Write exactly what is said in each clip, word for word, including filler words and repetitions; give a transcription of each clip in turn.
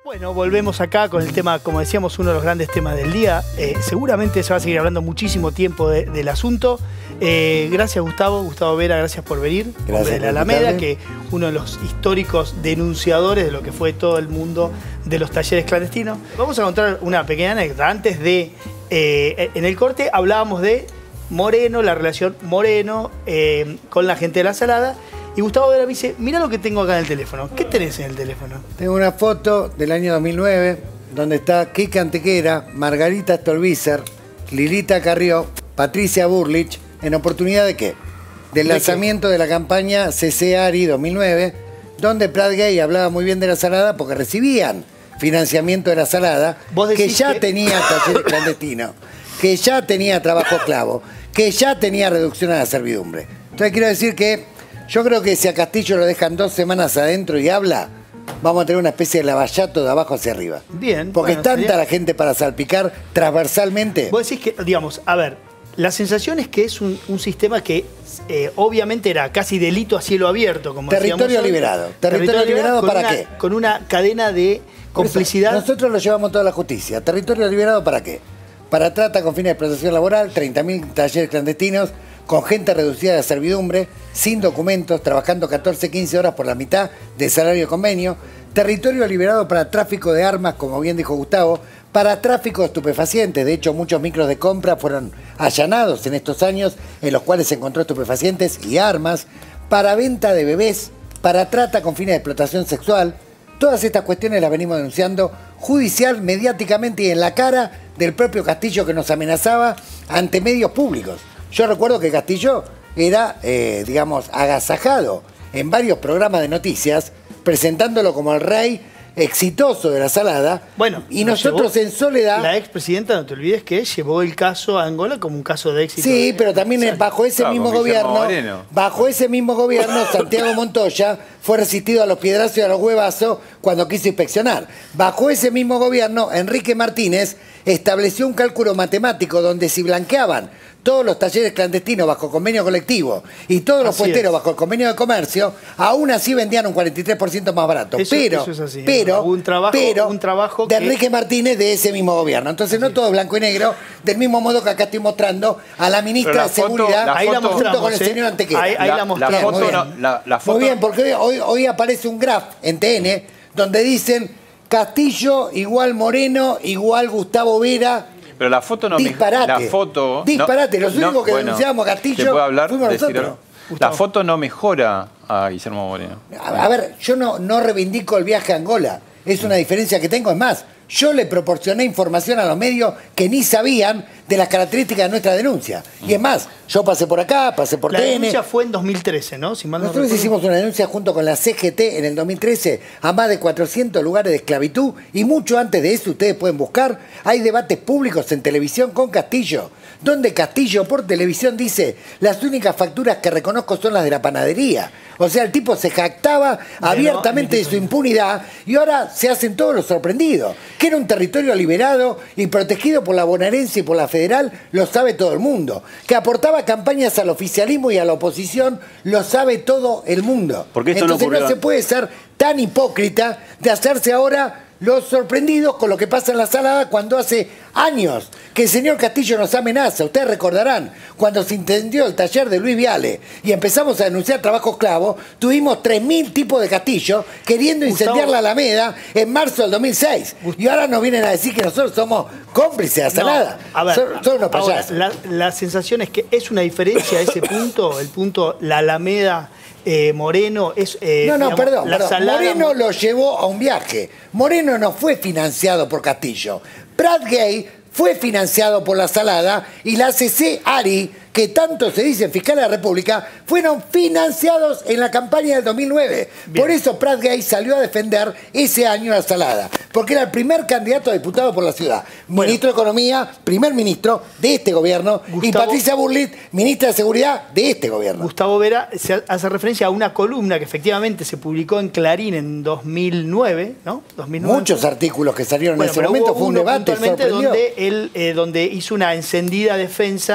Bueno, volvemos acá con el tema, como decíamos, uno de los grandes temas del día. Eh, seguramente se va a seguir hablando muchísimo tiempo de, del asunto. Eh, gracias, Gustavo. Gustavo Vera, gracias por venir. Gracias de la Alameda, que uno de los históricos denunciadores de lo que fue todo el mundo de los talleres clandestinos. Vamos a contar una pequeña anécdota. Antes de, eh, en el corte hablábamos de Moreno, la relación Moreno eh, con la gente de La Salada. Y Gustavo Vera me dice, mira lo que tengo acá en el teléfono. ¿Qué tenés en el teléfono? Tengo una foto del año dos mil nueve, donde está Kika Antequera, Margarita Stolbizer, Lilita Carrió, Patricia Burlich, ¿en oportunidad de qué? Del ¿De lanzamiento qué? de la campaña C C ARI dos mil nueve, donde Prat Gay hablaba muy bien de La Salada porque recibían financiamiento de La Salada, que ya que... tenía talleres clandestinos, que ya tenía trabajo esclavo, que ya tenía reducción a la servidumbre. Entonces quiero decir que yo creo que si a Castillo lo dejan dos semanas adentro y habla, vamos a tener una especie de lavallato de abajo hacia arriba. Bien. Porque bueno, es tanta sería... la gente para salpicar transversalmente. Vos decís que, digamos, a ver, la sensación es que es un, un sistema que eh, obviamente era casi delito a cielo abierto, como Territorio liberado. Territorio, Territorio liberado, ¿para una, qué? Con una cadena de complicidad. Eso, nosotros lo llevamos toda la justicia. Territorio liberado, ¿para qué? Para trata con fines de explotación laboral, treinta mil talleres clandestinos, con gente reducida de servidumbre, sin documentos, trabajando catorce, quince horas por la mitad del salario de convenio. Territorio liberado para tráfico de armas, como bien dijo Gustavo, para tráfico de estupefacientes. De hecho, muchos micros de compra fueron allanados en estos años, en los cuales se encontró estupefacientes y armas, para venta de bebés, para trata con fines de explotación sexual. Todas estas cuestiones las venimos denunciando judicial, mediáticamente y en la cara del propio Castillo, que nos amenazaba ante medios públicos. Yo recuerdo que Castillo era, eh, digamos, agasajado en varios programas de noticias, presentándolo como el rey exitoso de La Salada. Bueno, y nosotros en soledad... La expresidenta, no te olvides, que llevó el caso a Angola como un caso de éxito. Sí, de... pero también o sea, bajo ese claro, mismo gobierno, bajo ese mismo gobierno, Santiago Montoya fue resistido a los piedrazos y a los huevazos cuando quiso inspeccionar. Bajo ese mismo gobierno, Enrique Martínez estableció un cálculo matemático donde si blanqueaban todos los talleres clandestinos bajo convenio colectivo y todos los así puesteros es. bajo el convenio de comercio, aún así vendían un cuarenta y tres por ciento más barato. Eso, pero, eso es así, pero, un trabajo, pero un trabajo de que... Enrique Martínez de ese mismo gobierno. Entonces así no es. todo blanco y negro, del mismo modo que acá estoy mostrando a la ministra de foto, Seguridad ahí la junto mostramos, con el ¿eh? señor Antequera. Ahí, ahí la, la mostramos. La foto, muy, bien. No, la, la foto... muy bien, porque hoy, hoy aparece un graph en T N donde dicen Castillo igual Moreno igual Gustavo Vera. Pero la foto no... Disparate. La foto... Disparate. No, Los únicos no, que bueno, denunciamos a Castillo ¿te puedo hablar, fuimos nosotros. La foto no mejora a Guillermo Moreno. A, a ver, yo no, no reivindico el viaje a Angola. Es una diferencia que tengo. Es más, yo le proporcioné información a los medios que ni sabían de las características de nuestra denuncia. Y es más, yo pasé por acá, pasé por la T N. La denuncia fue en dos mil trece, ¿no? Si mal no Nosotros recuerdo. hicimos una denuncia junto con la C G T en el dos mil trece a más de cuatrocientos lugares de esclavitud y mucho antes de eso ustedes pueden buscar. Hay debates públicos en televisión con Castillo, donde Castillo por televisión dice las únicas facturas que reconozco son las de la panadería. O sea, el tipo se jactaba de abiertamente no, de su impunidad y ahora se hacen todos los sorprendidos. Que era un territorio liberado y protegido por la bonaerense y por la federal, lo sabe todo el mundo. Que aportaba campañas al oficialismo y a la oposición, lo sabe todo el mundo. Porque esto Entonces no, no se puede ser tan hipócrita de hacerse ahora los sorprendidos con lo que pasa en La Salada cuando hace años que el señor Castillo nos amenaza. Ustedes recordarán, cuando se incendió el taller de Luis Viale y empezamos a denunciar trabajo esclavo, tuvimos tres mil tipos de Castillo queriendo Gustavo, incendiar la Alameda en marzo del dos mil seis. Gustavo, y ahora nos vienen a decir que nosotros somos cómplices de La Salada. No, a ver, son, son unos payasos. Ahora, la, la sensación es que es una diferencia ese punto, el punto La Alameda... Eh, Moreno es... Eh, no, no, digamos, perdón, la perdón. Salada... Moreno lo llevó a un viaje. Moreno no fue financiado por Castillo. Prat Gay fue financiado por La Salada y la C C ARI, que tanto se dice en Fiscal de la República, fueron financiados en la campaña del dos mil nueve. Bien. Por eso Prat Gay salió a defender ese año a La Salada, porque era el primer candidato a diputado por la ciudad. Bueno, ministro de Economía, primer ministro de este gobierno, Gustavo, y Patricia Burlich, ministra de Seguridad de este gobierno. Gustavo Vera se hace referencia a una columna que efectivamente se publicó en Clarín en dos mil nueve, ¿no? dos mil nueve. Muchos artículos que salieron bueno, en ese momento, fue un debate, donde él eh, donde hizo una encendida defensa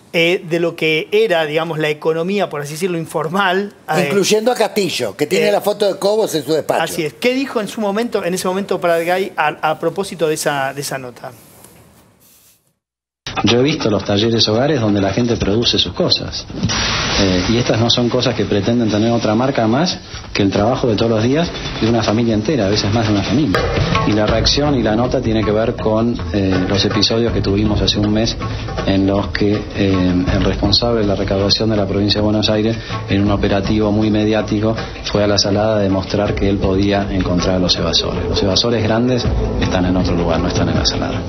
eh, de lo que era, digamos, la economía, por así decirlo, informal. Incluyendo eh, a Castillo, que tiene eh, la foto de Cobos en su despacho. Así es. ¿Qué dijo en su momento, en ese momento Pratgay a, a propósito de esa, de esa nota? Yo he visto los talleres hogares donde la gente produce sus cosas. Eh, y estas no son cosas que pretenden tener otra marca más que el trabajo de todos los días de una familia entera, a veces más de una familia. Y la reacción y la nota tiene que ver con eh, los episodios que tuvimos hace un mes en los que eh, el responsable de la recaudación de la provincia de Buenos Aires, en un operativo muy mediático, fue a la Salada a demostrar que él podía encontrar los evasores. Los evasores grandes están en otro lugar, no están en la Salada.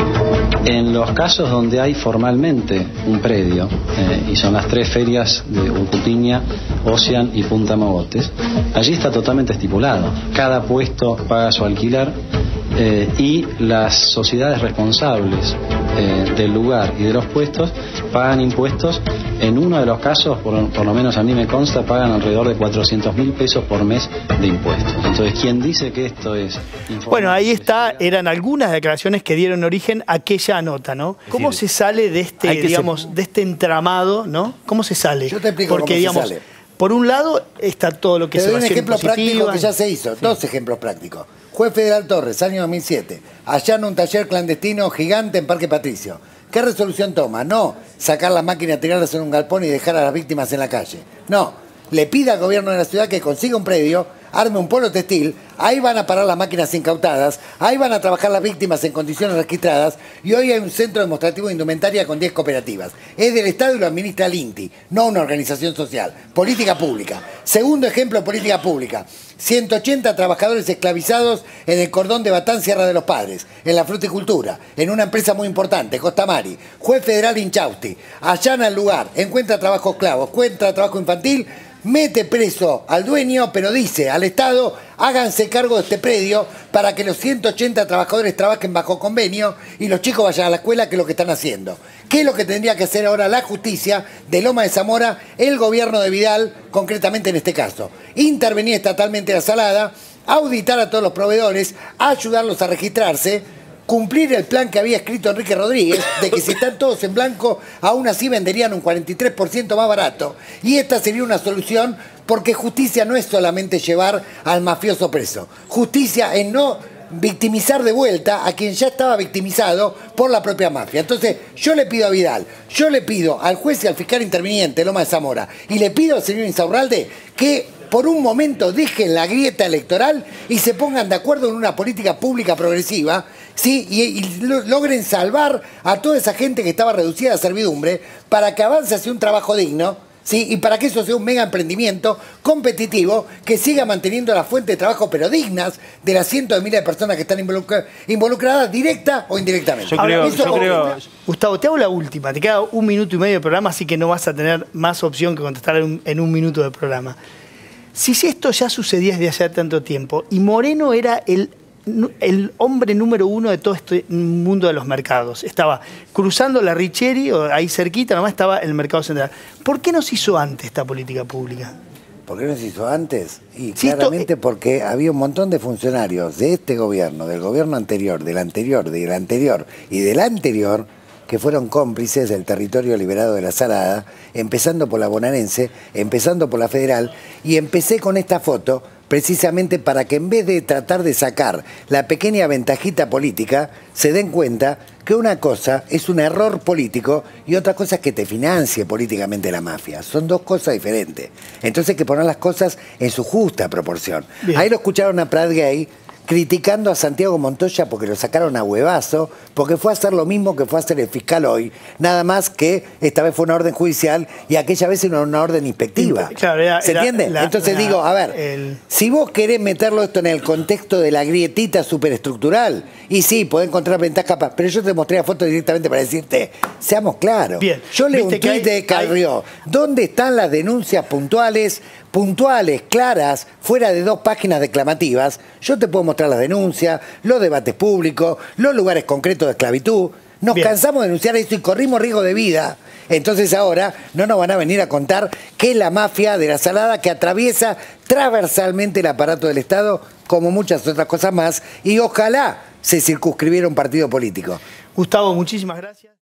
En los casos donde hay formalmente un predio, eh, y son las tres ferias de Urcupiña, Ocean y Punta Mogotes, allí está totalmente estipulado. Cada puesto paga su alquiler eh, y las sociedades responsables eh, del lugar y de los puestos pagan impuestos. En uno de los casos, por, por lo menos a mí me consta, pagan alrededor de cuatrocientos mil pesos por mes de impuestos. Entonces, ¿quién dice que esto es informal? Bueno, ahí está, eran algunas declaraciones que dieron origen a aquella nota, ¿no? ¿Cómo se sale de este, digamos, ser... de este entramado, ¿no? ¿Cómo se sale? Yo te explico Porque, cómo digamos, se sale. Por un lado está todo lo que te se doy un ejemplo positiva. práctico que ya se hizo, sí. Dos ejemplos prácticos. Juez Federal Torres, año dos mil siete, allana un taller clandestino gigante en Parque Patricio. ¿Qué resolución toma? No sacar las máquinas, tirarlas en un galpón y dejar a las víctimas en la calle. No, le pide al gobierno de la ciudad que consiga un predio, arme un polo textil, ahí van a parar las máquinas incautadas, ahí van a trabajar las víctimas en condiciones registradas y hoy hay un centro demostrativo de indumentaria con diez cooperativas. Es del Estado y lo administra el INTI, no una organización social. Política pública. Segundo ejemplo de política pública. ciento ochenta trabajadores esclavizados en el cordón de Batán, Sierra de los Padres, en la fruticultura, en una empresa muy importante, Costamari. Juez federal Inchausti, allana el lugar, encuentra trabajo esclavo, encuentra trabajo infantil, mete preso al dueño, pero dice al Estado, háganse cargo de este predio para que los ciento ochenta trabajadores trabajen bajo convenio y los chicos vayan a la escuela, que es lo que están haciendo. ¿Qué es lo que tendría que hacer ahora la justicia de Loma de Zamora, el gobierno de Vidal, concretamente en este caso? Intervenir estatalmente la Salada, auditar a todos los proveedores, ayudarlos a registrarse, cumplir el plan que había escrito Enrique Rodríguez, de que si están todos en blanco, aún así venderían un cuarenta y tres por ciento más barato. Y esta sería una solución, porque justicia no es solamente llevar al mafioso preso. Justicia es no victimizar de vuelta a quien ya estaba victimizado por la propia mafia. Entonces, yo le pido a Vidal, yo le pido al juez y al fiscal interviniente Loma de Zamora, y le pido al señor Insaurralde que por un momento dejen la grieta electoral y se pongan de acuerdo en una política pública progresiva, ¿sí? y, y logren salvar a toda esa gente que estaba reducida a servidumbre para que avance hacia un trabajo digno, ¿sí? Y para que eso sea un mega emprendimiento competitivo que siga manteniendo la fuente de trabajo, pero dignas, de las cientos de miles de personas que están involucra involucradas directa o indirectamente. Yo creo, Ahora, yo creo... Gustavo, te hago la última. Te queda un minuto y medio de programa, así que no vas a tener más opción que contestar en un, en un minuto de programa. Si esto ya sucedía desde hace tanto tiempo y Moreno era el, el hombre número uno de todo este mundo de los mercados, estaba cruzando la Richeri, o ahí cerquita nomás estaba el mercado central, ¿por qué no se hizo antes esta política pública? ¿Por qué no se hizo antes? Y sí, claramente esto... porque había un montón de funcionarios de este gobierno, del gobierno anterior, del anterior, del anterior y del anterior, que fueron cómplices del territorio liberado de la Salada, empezando por la bonaerense, empezando por la federal, y empecé con esta foto precisamente para que en vez de tratar de sacar la pequeña ventajita política, se den cuenta que una cosa es un error político y otra cosa es que te financie políticamente la mafia. Son dos cosas diferentes. Entonces hay que poner las cosas en su justa proporción. Bien. Ahí lo escucharon a Pratgay criticando a Santiago Montoya porque lo sacaron a huevazo, porque fue a hacer lo mismo que fue a hacer el fiscal hoy, nada más que esta vez fue una orden judicial y aquella vez era una orden inspectiva. Claro, era, ¿se era, entiende? La, Entonces la, digo, a ver, el... si vos querés meterlo esto en el contexto de la grietita superestructural, y sí, podés encontrar ventajas, pero yo te mostré la foto directamente para decirte, seamos claros. Bien. Yo leo un tuit de Carrió, hay... ¿dónde están las denuncias puntuales, puntuales, claras, fuera de dos páginas declamativas? Yo te puedo mostrar las denuncias, los debates públicos, los lugares concretos de esclavitud. Nos Bien. cansamos de denunciar esto y corrimos riesgo de vida. Entonces ahora no nos van a venir a contar que es la mafia de la Salada que atraviesa transversalmente el aparato del Estado, como muchas otras cosas más, y ojalá se circunscribiera un partido político. Gustavo, muchísimas gracias.